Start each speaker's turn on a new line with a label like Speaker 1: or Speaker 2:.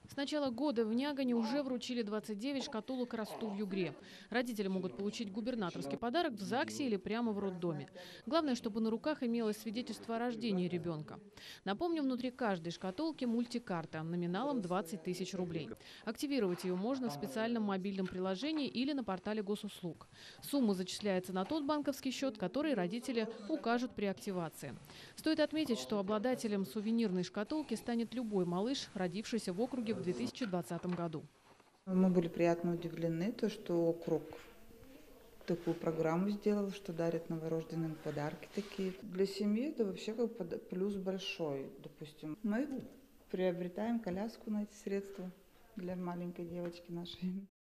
Speaker 1: С начала года в Нягане уже вручили 29 шкатулок «Расту в Югре». Родители могут получить губернаторский подарок в ЗАГСе или прямо в роддоме. Главное, чтобы на руках имелось свидетельство о рождении ребенка. Напомню, внутри каждой шкатулки мультикарта номиналом 20 тысяч рублей. Активировать ее можно в специальном мобильном приложении или на портале госуслуг. Сумма зачисляется на тот банковский счет, который родители укажут при активации. Стоит отметить, что обладателем сувенирной шкатулки станет любой малыш, родившийся в округе в 2020 году.
Speaker 2: Мы были приятно удивлены, что округ такую программу сделал, что дарят новорожденным подарки такие. Для семьи это вообще плюс большой. Допустим, мы приобретаем коляску на эти средства для маленькой девочки нашей.